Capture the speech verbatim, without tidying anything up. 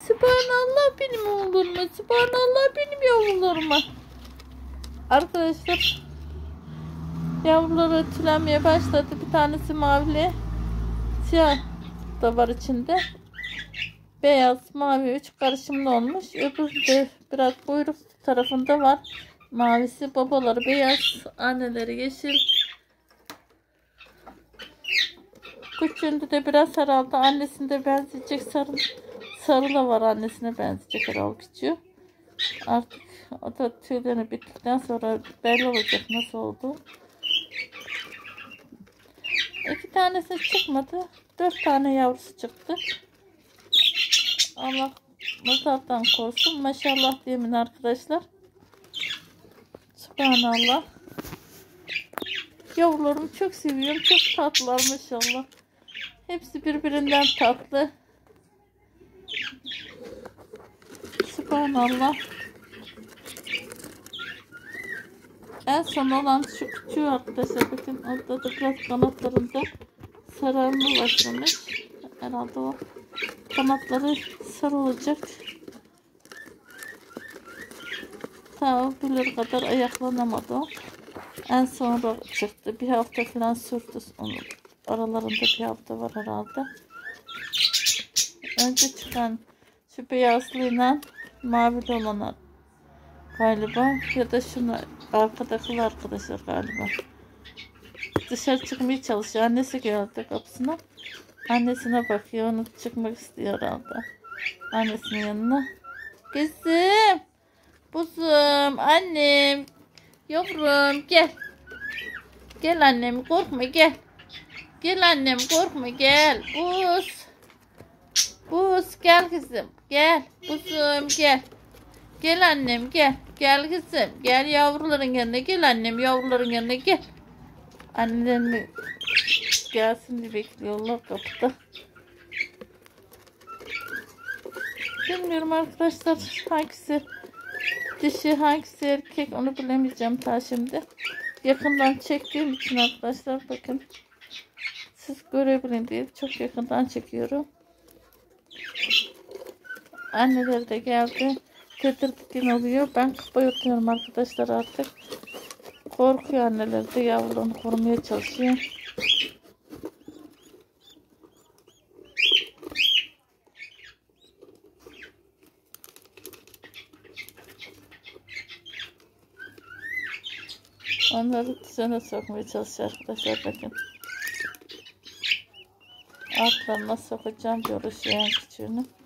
Sübhanallah benim oğluruma. Sübhanallah benim yavrularıma. Arkadaşlar yavruları tülenmeye başladı. Bir tanesi mavili. Siyah da var içinde. Beyaz mavi üç karışımlı olmuş. Öbürü de biraz kuyruk tarafında var. Mavisi, babaları beyaz, anneleri yeşil. Küçüğünde de biraz herhalde annesine benzeyecek, sarı, sarı da var, annesine benzeyecek herhalde küçüğü. Artık o da tüylerini bittikten sonra belli olacak nasıl oldu. İki tanesi çıkmadı. Dört tane yavrusu çıktı. Allah nazardan korusun. Maşallah diyemin arkadaşlar. Subhanallah. Yavrularımı çok seviyorum. Çok tatlılar maşallah. Hepsi birbirinden tatlı. Subhanallah. En son olan şu küçüğü arkadaşlar. Bakın orada da biraz kanatlarında sararma başlamış. Herhalde o kanatları sarı olacak. Ta öbürleri kadar ayaklanamadı o. En sonra çıktı. Bir hafta falan sürdü onu. Aralarında bir hafta var herhalde. Önce çıkan şu beyazlıyla mavili olanlar galiba, ya da şunu arkadaki arkadaşlar galiba. Dışarı çıkmaya çalışıyor. Annesi geldi kapısına. Annesine bakıyor. Onu çıkmak istiyor herhalde. Annesinin yanına. Kızım. Buzum. Annem. Yavrum gel. Gel annem, korkma gel. Gel annem, korkma gel. Buz. Buz gel kızım. Gel. Buzum gel. Gel annem gel. Gel kızım. Gel yavruların yanına. Gel annem, yavruların yanına gel. Annelerini gelsin diye bekliyorlar kapıda. Bilmiyorum arkadaşlar, hangisi dişi hangisi erkek onu bilemeyeceğim ta şimdi. Yakından çektiğim için arkadaşlar, bakın siz görebilin diye çok yakından çekiyorum. Anneleri de geldi. Tedirgin oluyor. Ben bayıltıyorum arkadaşlar artık. Korkuyor anneler de, yavrularını korumaya çalışıyor. Onları düzene sokmaya çalışıyor arkadaşlar, bakın. Altlarına sokacağım bir uğraşıyor en küçüğünü.